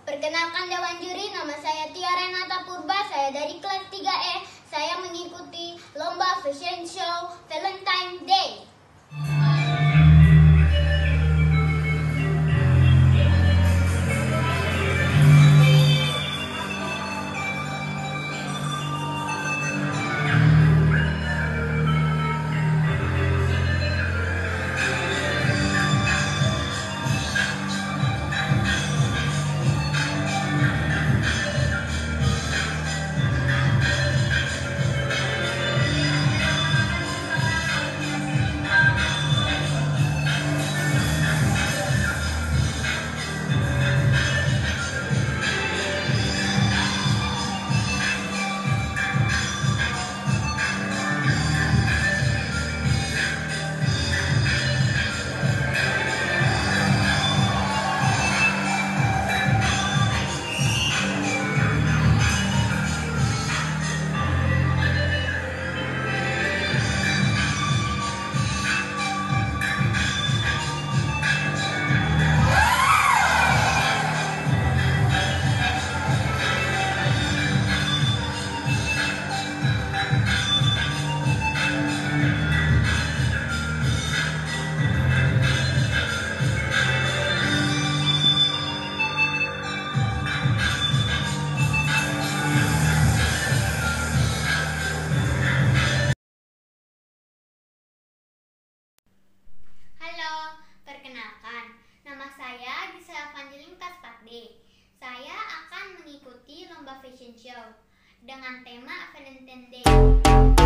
Perkenalkan Dewan Juri, nama saya Tia Renata Purba, saya dari kelas 3E. Saya mengikuti lomba fashion show Valentine Day. Halo, perkenalkan, nama saya Gisela Evangeline kelas 4D. Saya akan mengikuti lomba fashion show dengan tema Valentine Day.